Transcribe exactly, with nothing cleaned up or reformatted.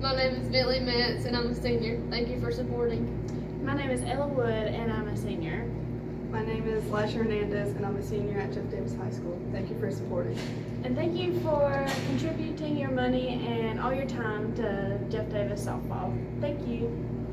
My name is Bentley Metz, and I'm a senior. Thank you for supporting. My name is Ella Wood, and I'm a senior. My name is Lisha Hernandez, and I'm a senior at Jeff Davis High School. Thank you for supporting. And thank you for contributing your money and all your time to Jeff Davis softball. Thank you.